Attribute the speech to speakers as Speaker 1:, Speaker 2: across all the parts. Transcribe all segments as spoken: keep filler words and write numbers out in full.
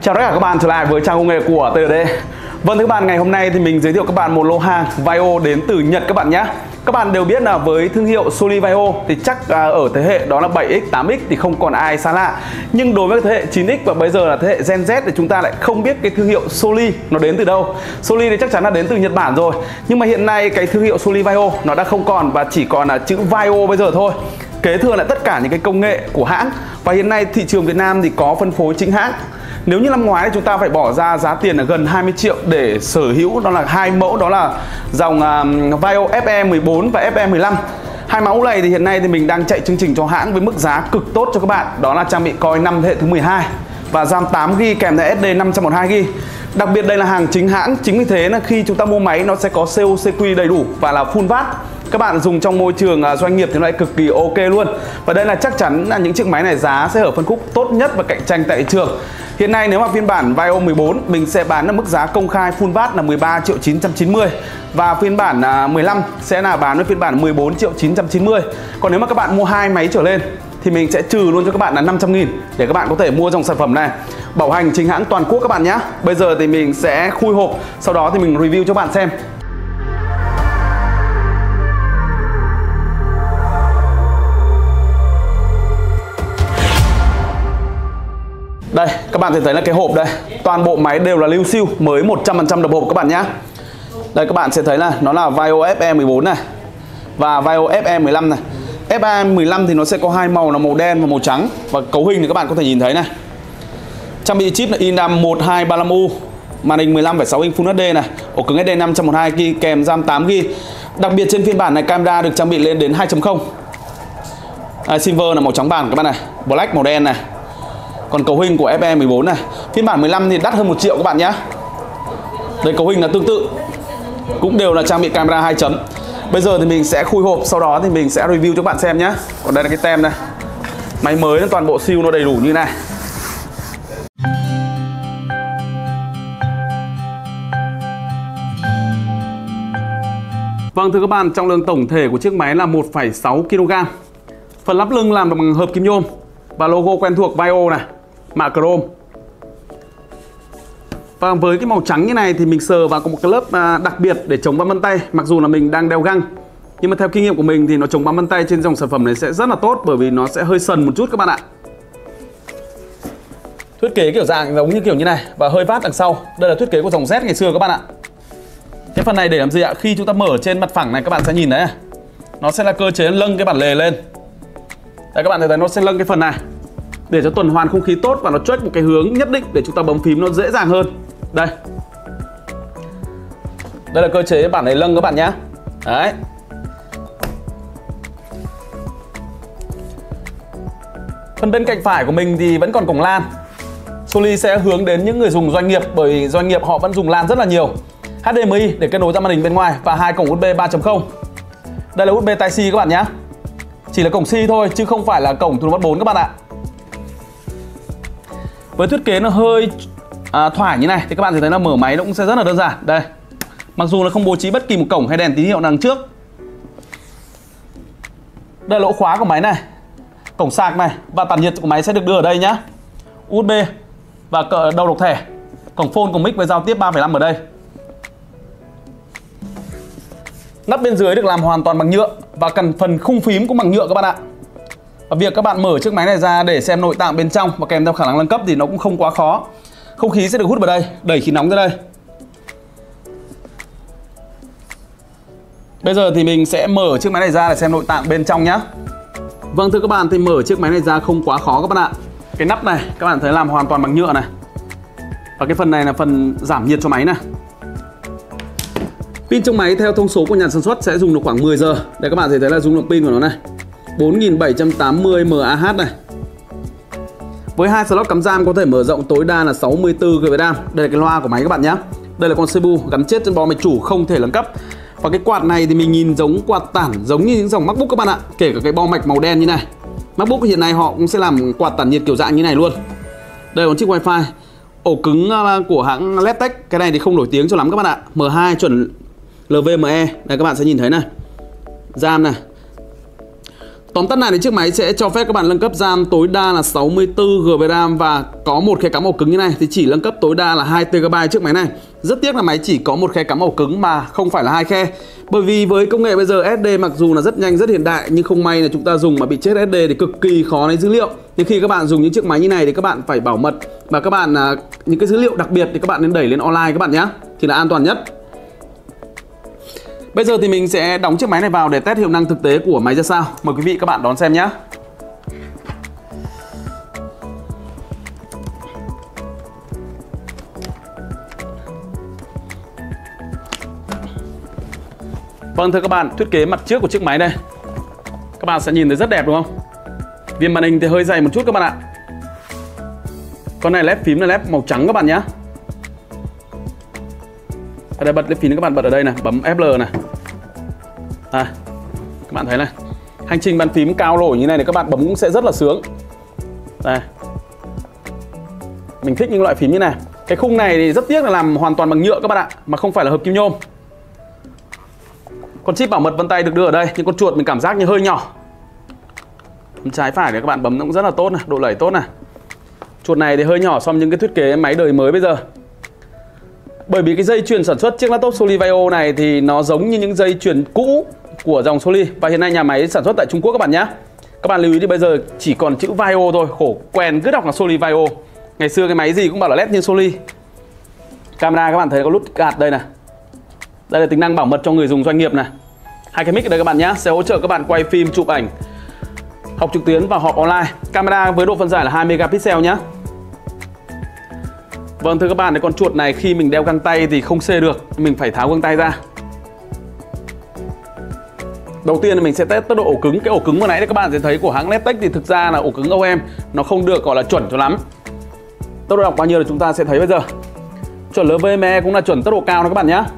Speaker 1: Chào tất cả các bạn trở lại với trang công nghệ của tê đê. Vâng thưa các bạn, ngày hôm nay thì mình giới thiệu các bạn một lô hàng Vaio đến từ Nhật các bạn nhé. Các bạn đều biết là với thương hiệu Soli Vaio thì chắc ở thế hệ đó là bảy x, tám x thì không còn ai xa lạ. Nhưng đối với thế hệ chín x và bây giờ là thế hệ Gen Z thì chúng ta lại không biết cái thương hiệu Soli nó đến từ đâu. Soli thì chắc chắn là đến từ Nhật Bản rồi. Nhưng mà hiện nay cái thương hiệu Soli Vaio nó đã không còn và chỉ còn là chữ Vaio bây giờ thôi. Kế thừa lại tất cả những cái công nghệ của hãng. Và hiện nay thị trường Việt Nam thì có phân phối chính hãng. Nếu như năm ngoái thì chúng ta phải bỏ ra giá tiền là gần hai mươi triệu để sở hữu đó là hai mẫu, đó là dòng uh, Vaio ép e mười bốn và ép e mười lăm. Hai mẫu này thì hiện nay thì mình đang chạy chương trình cho hãng với mức giá cực tốt cho các bạn. Đó là trang bị Core i năm thế hệ thứ mười hai và RAM tám gi ga kèm theo ét đê năm trăm mười hai gi ga. Đặc biệt đây là hàng chính hãng, chính vì thế là khi chúng ta mua máy nó sẽ có xê ô xê quy đầy đủ và là full watt. Các bạn dùng trong môi trường doanh nghiệp thì nó lại cực kỳ ok luôn. Và đây là chắc chắn là những chiếc máy này giá sẽ ở phân khúc tốt nhất và cạnh tranh tại thị trường. Hiện nay nếu mà phiên bản Vaio mười bốn mình sẽ bán ở mức giá công khai full watt là mười ba triệu chín trăm chín mươi. Và phiên bản mười lăm sẽ là bán với phiên bản mười bốn triệu chín trăm chín mươi. Còn nếu mà các bạn mua hai máy trở lên thì mình sẽ trừ luôn cho các bạn là năm trăm nghìn để các bạn có thể mua dòng sản phẩm này. Bảo hành chính hãng toàn quốc các bạn nhé. Bây giờ thì mình sẽ khui hộp, sau đó thì mình review cho các bạn xem. Đây, các bạn thể thấy là cái hộp đây. Toàn bộ máy đều là lưu siêu, mới một trăm phần trăm đập hộp các bạn nhé. Đây các bạn sẽ thấy là nó là Vaio ép e mười bốn này và Vaio ép e mười lăm này. ép e mười lăm thì nó sẽ có hai màu là màu đen và màu trắng. Và cấu hình thì các bạn có thể nhìn thấy này. Trang bị chip là i năm một hai ba lăm u, màn hình mười lăm phẩy sáu inch Full ết đê này, ổ cứng ét đê năm trăm mười hai gi ga kèm RAM tám gi ga. Đặc biệt trên phiên bản này camera được trang bị lên đến hai chấm không. À, Silver là màu trắng bàn các bạn này, Black màu đen này. Còn cấu hình của ép e mười bốn này, phiên bản mười lăm thì đắt hơn một triệu các bạn nhé. Đây cấu hình là tương tự, cũng đều là trang bị camera hai chấm. Bây giờ thì mình sẽ khui hộp, sau đó thì mình sẽ review cho các bạn xem nhé. Còn đây là cái tem này. Máy mới nên toàn bộ siêu nó đầy đủ như này. Vâng thưa các bạn, trọng lượng tổng thể của chiếc máy là một phẩy sáu ki lô gam. Phần lắp lưng làm bằng hợp kim nhôm và logo quen thuộc Vaio này, mạ chrome. Và với cái màu trắng như này thì mình sờ vào có một cái lớp đặc biệt để chống bám vân tay. Mặc dù là mình đang đeo găng, nhưng mà theo kinh nghiệm của mình thì nó chống bám vân tay trên dòng sản phẩm này sẽ rất là tốt, bởi vì nó sẽ hơi sần một chút các bạn ạ. Thiết kế kiểu dạng giống như kiểu như này và hơi vát đằng sau. Đây là thiết kế của dòng Z ngày xưa các bạn ạ. Cái phần này để làm gì ạ? Khi chúng ta mở trên mặt phẳng này các bạn sẽ nhìn thấy này. Nó sẽ là cơ chế lâng cái bản lề lên. Đây các bạn thấy nó sẽ lâng cái phần này để cho tuần hoàn không khí tốt và nó chuếch một cái hướng nhất định để chúng ta bấm phím nó dễ dàng hơn. Đây. Đây là cơ chế bản này lâng các bạn nhé. Đấy. Phần bên cạnh phải của mình thì vẫn còn cổng LAN. Soli sẽ hướng đến những người dùng doanh nghiệp, bởi doanh nghiệp họ vẫn dùng LAN rất là nhiều. hát đê em i để kết nối ra màn hình bên ngoài và hai cổng u ét bê ba chấm không. Đây là u ét bê Type-C các bạn nhé. Chỉ là cổng C thôi chứ không phải là cổng Thunderbolt bốn các bạn ạ. Với thiết kế nó hơi à, thoải như này thì các bạn sẽ thấy là mở máy nó cũng sẽ rất là đơn giản. Đây. Mặc dù nó không bố trí bất kỳ một cổng hay đèn tín hiệu nào đằng trước. Đây là lỗ khóa của máy này, cổng sạc này và tản nhiệt của máy sẽ được đưa ở đây nhá. u ét bê và đầu độc thẻ, cổng phone, cổng mic với giao tiếp ba phẩy năm ở đây. Nắp bên dưới được làm hoàn toàn bằng nhựa và cần phần khung phím cũng bằng nhựa các bạn ạ. Và việc các bạn mở chiếc máy này ra để xem nội tạng bên trong và kèm theo khả năng nâng cấp thì nó cũng không quá khó. Không khí sẽ được hút vào đây, đẩy khí nóng ra đây. Bây giờ thì mình sẽ mở chiếc máy này ra để xem nội tạng bên trong nhé. Vâng thưa các bạn, thì mở chiếc máy này ra không quá khó các bạn ạ. Cái nắp này các bạn thấy làm hoàn toàn bằng nhựa này. Và cái phần này là phần giảm nhiệt cho máy này. Pin trong máy theo thông số của nhà sản xuất sẽ dùng được khoảng mười giờ. Đây các bạn thấy là dung lượng pin của nó này, bốn nghìn bảy trăm tám mươi mAh này. Với hai slot cắm RAM có thể mở rộng tối đa là sáu mươi tư gi ga bai RAM. Đây là cái loa của máy các bạn nhé. Đây là con xê pê u gắn chết trên bo mạch chủ, không thể nâng cấp. Và cái quạt này thì mình nhìn giống quạt tản giống như những dòng MacBook các bạn ạ. Kể cả cái bo mạch màu đen như này. MacBook hiện nay họ cũng sẽ làm quạt tản nhiệt kiểu dạng như này luôn. Đây là con chip Wi-Fi. Ổ cứng của hãng Levtech. Cái này thì không nổi tiếng cho lắm các bạn ạ. M hai chuẩn lờ vê em e. Đây các bạn sẽ nhìn thấy này. RAM này. Tóm tắt này thì chiếc máy sẽ cho phép các bạn nâng cấp RAM tối đa là sáu mươi tư gi ga bai RAM và có một khe cắm ổ cứng như này thì chỉ nâng cấp tối đa là hai tê giê bai chiếc máy này. Rất tiếc là máy chỉ có một khe cắm ổ cứng mà không phải là hai khe. Bởi vì với công nghệ bây giờ ét đê mặc dù là rất nhanh rất hiện đại nhưng không may là chúng ta dùng mà bị chết ét đê thì cực kỳ khó lấy dữ liệu. Nhưng khi các bạn dùng những chiếc máy như này thì các bạn phải bảo mật và các bạn những cái dữ liệu đặc biệt thì các bạn nên đẩy lên online các bạn nhé, thì là an toàn nhất. Bây giờ thì mình sẽ đóng chiếc máy này vào để test hiệu năng thực tế của máy ra sao. Mời quý vị các bạn đón xem nhé. Vâng thưa các bạn, thiết kế mặt trước của chiếc máy đây các bạn sẽ nhìn thấy rất đẹp đúng không? Viền màn hình thì hơi dày một chút các bạn ạ. Con này led phím là led màu trắng các bạn nhé. Ở đây bật led phím các bạn bật ở đây này, bấm ép lờ này. À, các bạn thấy này, hành trình bàn phím cao nổi như này thì các bạn bấm cũng sẽ rất là sướng. Đây, mình thích những loại phím như này. Cái khung này thì rất tiếc là làm hoàn toàn bằng nhựa các bạn ạ, mà không phải là hợp kim nhôm. Con chip bảo mật vân tay được đưa ở đây, nhưng con chuột mình cảm giác như hơi nhỏ. Bấm trái phải để các bạn bấm nó cũng rất là tốt này, độ lẩy tốt này. Chuột này thì hơi nhỏ so với những cái thiết kế máy đời mới bây giờ. Bởi vì cái dây chuyền sản xuất chiếc laptop Soli Vaio này thì nó giống như những dây chuyền cũ của dòng Soli. Và hiện nay nhà máy sản xuất tại Trung Quốc các bạn nhé. Các bạn lưu ý thì bây giờ chỉ còn chữ Vaio thôi, khổ quen cứ đọc là Soli Vaio. Ngày xưa cái máy gì cũng bảo là led như Soli. Camera các bạn thấy có nút gạt đây này. Đây là tính năng bảo mật cho người dùng doanh nghiệp này. Hai cái mic ở đây các bạn nhé, sẽ hỗ trợ các bạn quay phim, chụp ảnh, học trực tuyến và họp online. Camera với độ phân giải là hai megapixel nhé. Vâng thưa các bạn, con chuột này khi mình đeo găng tay thì không xê được, mình phải tháo găng tay ra. Đầu tiên là mình sẽ test tốc độ ổ cứng. Cái ổ cứng vừa nãy các bạn sẽ thấy của hãng Nettech thì thực ra là ổ cứng o em nó không được gọi là chuẩn cho lắm. Tốc độ đọc bao nhiêu là chúng ta sẽ thấy bây giờ. Chuẩn lờ vê em e cũng là chuẩn tốc độ cao đó các bạn nhé.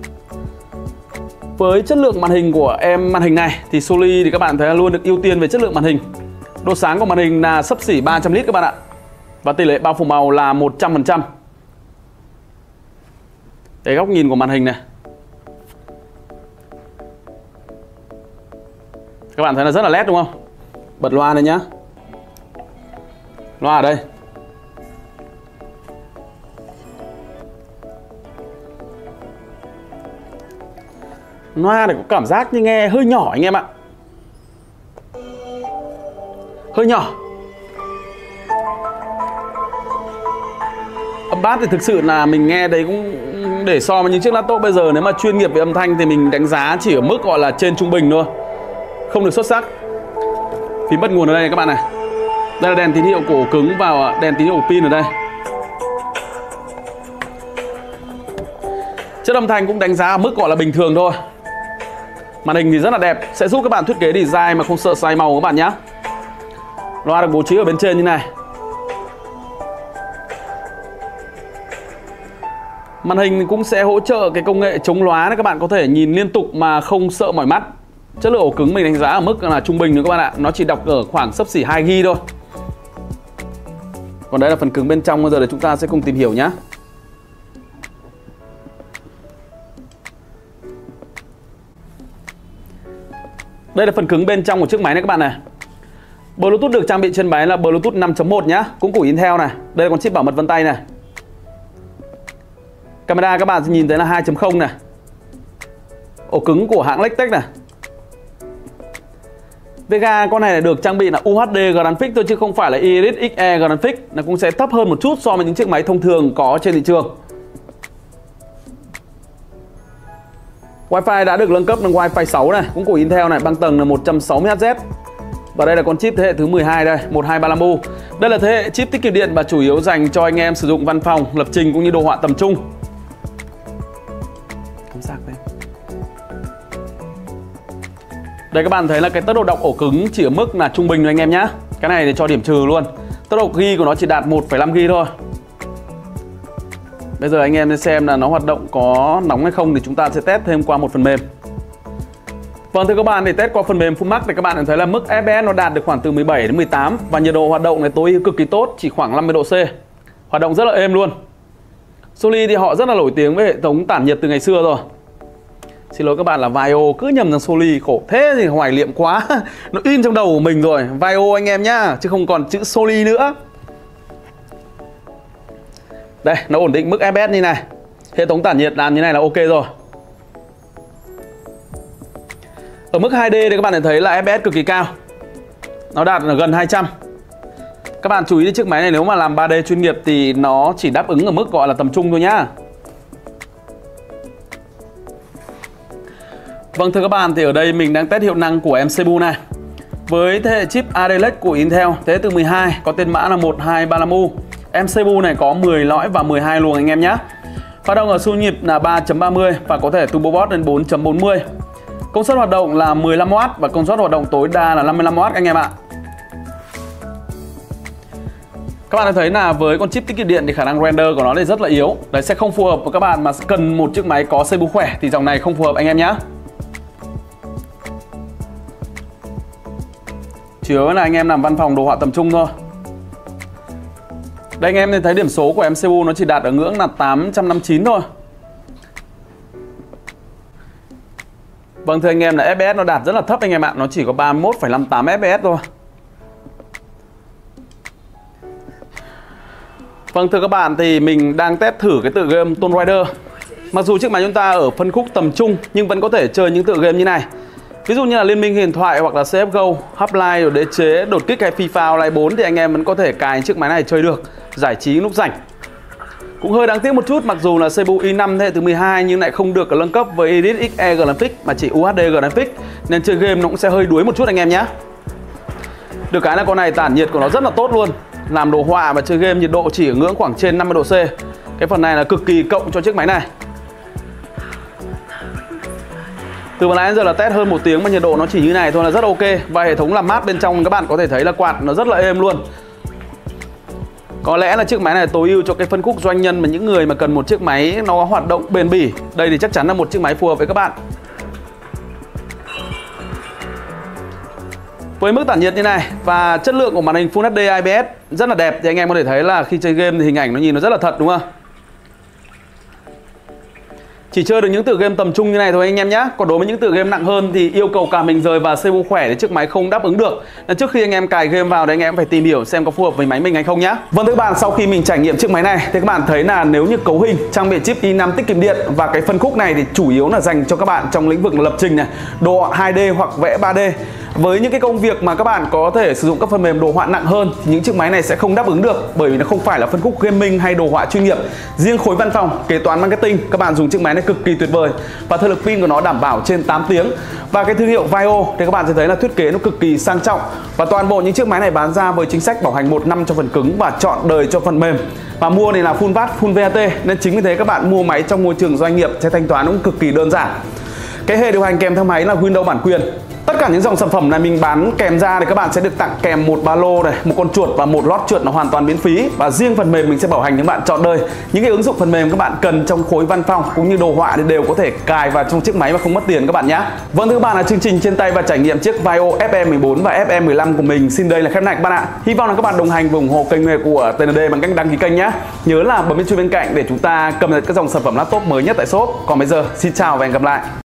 Speaker 1: Với chất lượng màn hình của em màn hình này thì Soli thì các bạn thấy là luôn được ưu tiên về chất lượng màn hình. Độ sáng của màn hình là xấp xỉ ba trăm nit các bạn ạ. Và tỷ lệ bao phủ màu là một trăm phần trăm. Để góc nhìn của màn hình này, các bạn thấy là rất là nét đúng không? Bật loa này nhá. Loa ở đây. Loa này có cảm giác như nghe hơi nhỏ anh em ạ. Hơi nhỏ. Âm bass thì thực sự là mình nghe đấy cũng để so với những chiếc laptop bây giờ nếu mà chuyên nghiệp về âm thanh thì mình đánh giá chỉ ở mức gọi là trên trung bình thôi. Không được xuất sắc. Phím bắt nguồn ở đây này các bạn này. Đây là đèn tín hiệu của ổ cứng và đèn tín hiệu của pin ở đây. Chất âm thanh cũng đánh giá ở mức gọi là bình thường thôi. Màn hình thì rất là đẹp, sẽ giúp các bạn thiết kế design mà không sợ sai màu các bạn nhé. Loa được bố trí ở bên trên như này. Màn hình cũng sẽ hỗ trợ cái công nghệ chống lóa, các bạn có thể nhìn liên tục mà không sợ mỏi mắt. Chất lượng ổ cứng mình đánh giá ở mức là trung bình nữa các bạn ạ. Nó chỉ đọc ở khoảng xấp xỉ hai gi ga bai thôi. Còn đây là phần cứng bên trong, bây giờ để chúng ta sẽ cùng tìm hiểu nhé. Đây là phần cứng bên trong của chiếc máy này các bạn này. Bluetooth được trang bị trên máy là Bluetooth năm chấm một nhá, cũng của Intel này. Đây là con chip bảo mật vân tay này. Camera các bạn sẽ nhìn thấy là hai chấm không này. Ổ cứng của hãng Nettech này. Vega con này được trang bị là u hát đê Graphics thôi chứ không phải là Iris ích e Graphics. Nó cũng sẽ thấp hơn một chút so với những chiếc máy thông thường có trên thị trường. Wi-Fi đã được nâng cấp lên Wi-Fi sáu này, cũng của Intel này, băng tầng là một trăm sáu mươi héc giờ. Và đây là con chip thế hệ thứ mười hai đây, một hai ba năm U. Đây là thế hệ chip tiết kiệm điện và chủ yếu dành cho anh em sử dụng văn phòng, lập trình cũng như đồ họa tầm trung. Đây các bạn thấy là cái tốc độ đọc ổ cứng chỉ ở mức là trung bình thôi anh em nhé. Cái này thì cho điểm trừ luôn. Tốc độ ghi của nó chỉ đạt một phẩy năm gi ga bai thôi. Bây giờ anh em xem là nó hoạt động có nóng hay không thì chúng ta sẽ test thêm qua một phần mềm. Vâng thưa các bạn, để test qua phần mềm FullMax thì các bạn thấy là mức ép pê ét nó đạt được khoảng từ mười bảy đến mười tám và nhiệt độ hoạt động này tối cực kỳ tốt, chỉ khoảng năm mươi độ C. Hoạt động rất là êm luôn. Soli thì họ rất là nổi tiếng với hệ thống tản nhiệt từ ngày xưa rồi. Xin lỗi các bạn là Vaio, cứ nhầm thằng Soli, khổ thế thì hoài niệm quá. Nó in trong đầu của mình rồi. Vaio anh em nhá, chứ không còn chữ Soli nữa. Đây, nó ổn định mức ép ét như này. Hệ thống tản nhiệt làm như này là ok rồi. Ở mức hai D thì các bạn thấy là ép ét cực kỳ cao. Nó đạt ở gần hai trăm. Các bạn chú ý đến chiếc máy này, nếu mà làm ba D chuyên nghiệp thì nó chỉ đáp ứng ở mức gọi là tầm trung thôi nhá. Vâng thưa các bạn, thì ở đây mình đang test hiệu năng của em xê pê u này. Với thế hệ chip Adelaide của Intel thế hệ từ mười hai, có tên mã là một hai ba lăm U. Em xê pê u này có mười lõi và mười hai luồng anh em nhé. Phát động ở xung nhịp là ba chấm ba mươi và có thể turbo boost đến bốn chấm bốn mươi. Công suất hoạt động là mười lăm oát và công suất hoạt động tối đa là năm mươi lăm oát anh em ạ. Các bạn đã thấy là với con chip tiết kiệm điện thì khả năng render của nó thì rất là yếu. Đấy sẽ không phù hợp với các bạn mà cần một chiếc máy có xê pê u khỏe thì dòng này không phù hợp anh em nhé. Chủ yếu là anh em làm văn phòng đồ họa tầm trung thôi. Đây anh em thấy điểm số của em xê pê u nó chỉ đạt ở ngưỡng là tám trăm năm mươi chín thôi. Vâng thưa anh em là ép pê ét nó đạt rất là thấp anh em ạ. Nó chỉ có ba mươi mốt phẩy năm tám ép pê ét thôi. Vâng thưa các bạn, thì mình đang test thử cái tựa game Tomb Raider. Mặc dù chiếc máy chúng ta ở phân khúc tầm trung nhưng vẫn có thể chơi những tựa game như này. Ví dụ như là Liên minh huyền thoại hoặc là xê ép giê ô, Half-Life, rồi Đế chế, đột kích hay FIFA Online bốn thì anh em vẫn có thể cài chiếc máy này chơi được, giải trí lúc rảnh. Cũng hơi đáng tiếc một chút, mặc dù là xê pê u i năm thế hệ thứ mười hai nhưng lại không được nâng cấp với Edit ích e Graphics mà chỉ u hát đê Graphics, nên chơi game nó cũng sẽ hơi đuối một chút anh em nhé. Được cái là con này tản nhiệt của nó rất là tốt luôn. Làm đồ họa và chơi game nhiệt độ chỉ ở ngưỡng khoảng trên năm mươi độ C. Cái phần này là cực kỳ cộng cho chiếc máy này. Từ vừa nãy đến giờ là test hơn một tiếng mà nhiệt độ nó chỉ như này thôi là rất ok. Và hệ thống làm mát bên trong các bạn có thể thấy là quạt nó rất là êm luôn. Có lẽ là chiếc máy này tối ưu cho cái phân khúc doanh nhân và những người mà cần một chiếc máy nó hoạt động bền bỉ. Đây thì chắc chắn là một chiếc máy phù hợp với các bạn. Với mức tản nhiệt như này và chất lượng của màn hình Full hát đê i pê ét rất là đẹp thì anh em có thể thấy là khi chơi game thì hình ảnh nó nhìn nó rất là thật đúng không? Chỉ chơi được những tựa game tầm trung như này thôi anh em nhé. Còn đối với những tựa game nặng hơn thì yêu cầu cả mình rời và xê pê u khỏe thì chiếc máy không đáp ứng được. Nên trước khi anh em cài game vào thì anh em phải tìm hiểu xem có phù hợp với máy mình hay không nhé. Vâng thưa các bạn, sau khi mình trải nghiệm chiếc máy này thì các bạn thấy là nếu như cấu hình, trang bị chip i năm tiết kiệm điện và cái phân khúc này thì chủ yếu là dành cho các bạn trong lĩnh vực lập trình này, đồ họa hai D hoặc vẽ ba D. Với những cái công việc mà các bạn có thể sử dụng các phần mềm đồ họa nặng hơn thì những chiếc máy này sẽ không đáp ứng được, bởi vì nó không phải là phân khúc gaming hay đồ họa chuyên nghiệp. Riêng khối văn phòng, kế toán, marketing, các bạn dùng chiếc máy này cực kỳ tuyệt vời và thời lượng pin của nó đảm bảo trên tám tiếng. Và cái thương hiệu Vaio thì các bạn sẽ thấy là thiết kế nó cực kỳ sang trọng và toàn bộ những chiếc máy này bán ra với chính sách bảo hành một năm cho phần cứng và trọn đời cho phần mềm. Và mua này là full vát, full vê a tê, nên chính vì thế các bạn mua máy trong môi trường doanh nghiệp sẽ thanh toán cũng cực kỳ đơn giản. Cái hệ điều hành kèm theo máy là Windows bản quyền. Tất cả những dòng sản phẩm này mình bán kèm ra thì các bạn sẽ được tặng kèm một ba lô này, một con chuột và một lót chuột là hoàn toàn miễn phí. Và riêng phần mềm mình sẽ bảo hành những bạn trọn đời. Những cái ứng dụng phần mềm các bạn cần trong khối văn phòng cũng như đồ họa thì đều có thể cài vào trong chiếc máy và không mất tiền các bạn nhé. Vâng thưa các bạn, là chương trình trên tay và trải nghiệm chiếc Vaio ép e mười bốn và ép e mười lăm của mình xin đây là khép lại các bạn ạ. Hy vọng là các bạn đồng hành và ủng hộ kênh nghề của tê en đê bằng cách đăng ký kênh nhé. Nhớ là bấm bên chuông bên cạnh để chúng ta cập nhật các dòng sản phẩm laptop mới nhất tại shop. Còn bây giờ xin chào và hẹn gặp lại.